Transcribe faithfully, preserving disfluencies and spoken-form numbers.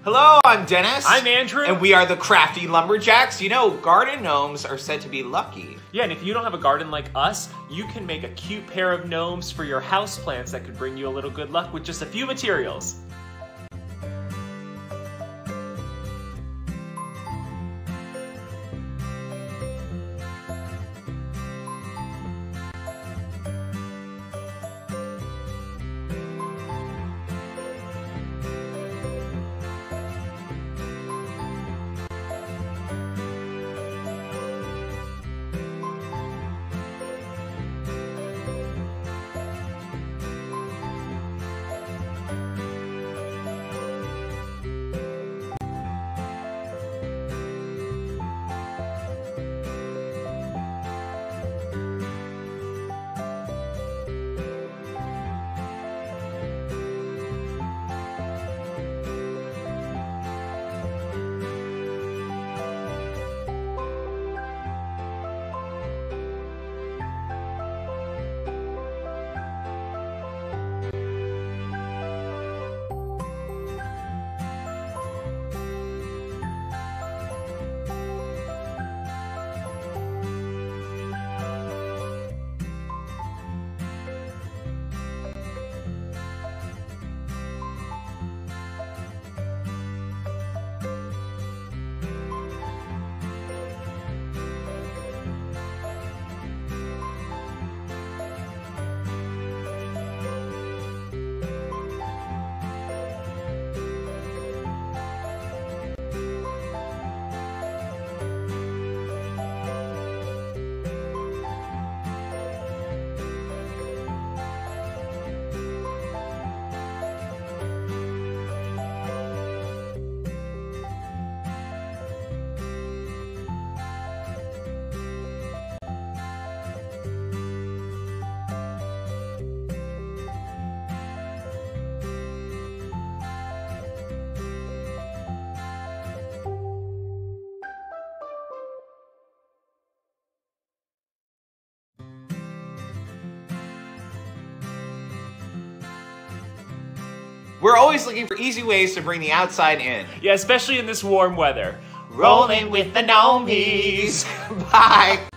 Hello, I'm Dennis. I'm Andrew. And we are the Crafty Lumberjacks. You know, garden gnomes are said to be lucky. Yeah, and if you don't have a garden like us, you can make a cute pair of gnomes for your houseplants that could bring you a little good luck with just a few materials. We're always looking for easy ways to bring the outside in. Yeah, especially in this warm weather. Rolling with the gnomies. Bye.